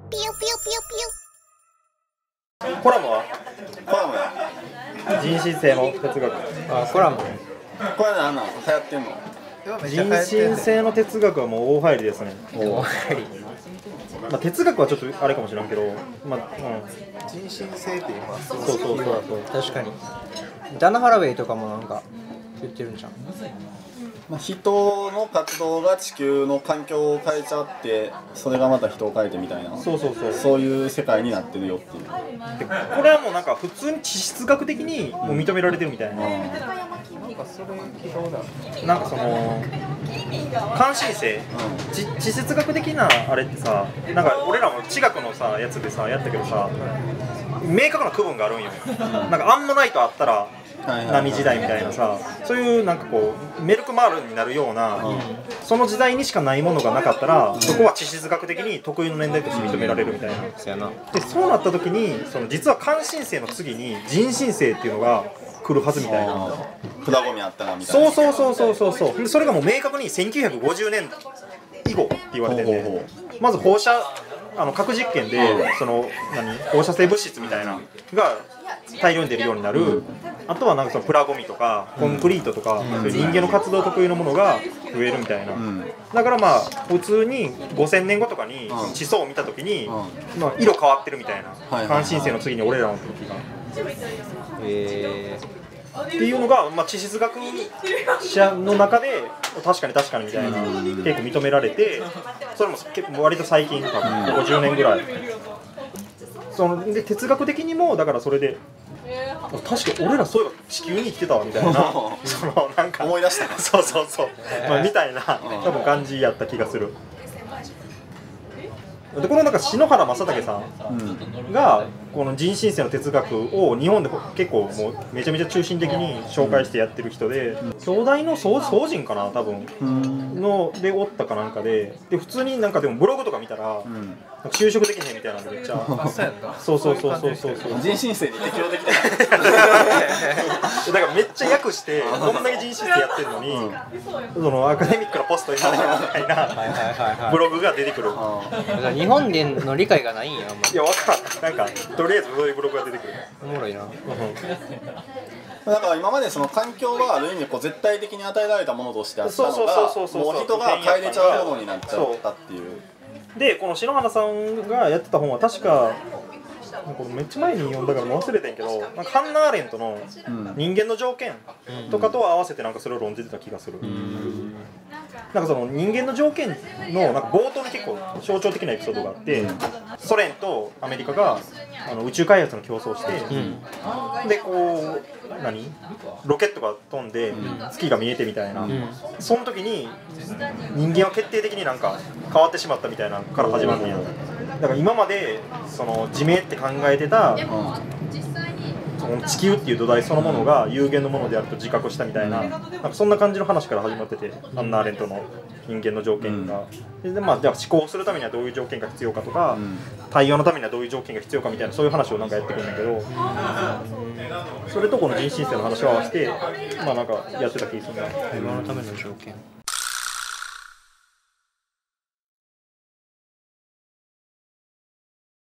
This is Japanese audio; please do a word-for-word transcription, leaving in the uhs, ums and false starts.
ピヨピヨピヨピヨ。 コラムはコラムや。 人身性の哲学。 あ、コラム。 これなんなの？流行ってんの？ 人身性の哲学はもう大入りですね。 大入り。 まあ哲学はちょっとあれかもしれんけど、まあ、うん、 人身性っていうのはそうそうそうそう。 確かに。ダナ・ハラウェイとかもなんか言ってるんじゃん。 まあ、人の活動が地球の環境を変えちゃって、それがまた人を変えてみたいな、 そうそうそう。 そういう世界になってるよっていう。 でこれはもうなんか普通に地質学的にもう認められてるみたいな。 なんかそれ聞いたことある。 なんかその関心性、地地質学的なあれってさ、なんか俺らも地学のさやつでさやったけどさ、明確な区分があるんよ。なんかアンモナイトあったら波時代みたいなさ、そういうなんかこうメルクマールになるような、うん、その時代にしかないものがなかったら、うん、そこは地質学的に特有の年代として認められるみたいな。うん、でそうなった時にその実は関心性の次に人身性っていうのが来るはずみたいな。 プラゴミあったなみたいな。 そうそうそうそうそうそう。それがもう明確にせんきゅうひゃくごじゅうねん以後って言われてて、ね、まず放射あの核実験でその何放射性物質みたいなが大量に出るようになる、うん、あとはなんかそのプラゴミとかコンクリートとか、うん、そういう人間の活動特有のものが増えるみたいな、うん、だからまあ普通にごせんねんごとかに地層を見た時に、うんまあ、色変わってるみたいな、はいはいはい、関心性の次に俺らの時が、えー、っていうのが、まあ、地質学者の中で確かに確かにみたいな、うん、結構認められて、それも結構割と最近多分ごじゅうねんぐらい。そので哲学的にもだからそれで確かに俺らそういえば地球に生きてたわみたいなそのなんか思い出したなそうそうそう、まあ、みたいな多分感じやった気がする。でこのなんか篠原正武さんがこの人身性の哲学を日本で結構もうめちゃめちゃ中心的に紹介してやってる人で、兄弟の宗人かな多分のでおったかなんかで、で普通になんかでもブログとか見たら就職できへんみたいなんでめっちゃそうそうそうそうそうそう人身性に適応できてないだからめっちゃ訳してこんだけ人身性やってるのにそのアカデミックなポストになるみたいなブログが出てくる。 日本での理解がないんや。あんまいや分からん。なんかとりあえずそういうブログが出てくる。 おもろいな。 だから今までその環境はある意味こう絶対的に与えられたものとしてあったのがもう人が変えれちゃうものになっちゃったっていう。 でこの篠原さんがやってた本は確かこれめっちゃ前に読んだから忘れてんけど、なんかハンナ・アーレントの人間の条件とかと合わせてなんかそれを論じてた気がする。うんなんかその人間の条件のなんか冒頭に結構象徴的なエピソードがあって、ソ連とアメリカがあの宇宙開発の競争して、うん、でこう何ロケットが飛んで月が見えてみたいな、うん、その時に人間は決定的になんか変わってしまったみたいなから始まるんや。だから今までその自明って考えてた、うんその地球っていう土台そのものが有限のものであると自覚したみたいな、なんかそんな感じの話から始まってて、ハンナ・アーレントの人間の条件が、うん、でまあじゃあ思考するためにはどういう条件が必要かとか、うん、対応のためにはどういう条件が必要かみたいなそういう話をなんかやってくるんだけど、うん、それとこの人身性の話を合わせてまあなんかやってた気がするな。 対話のための条件。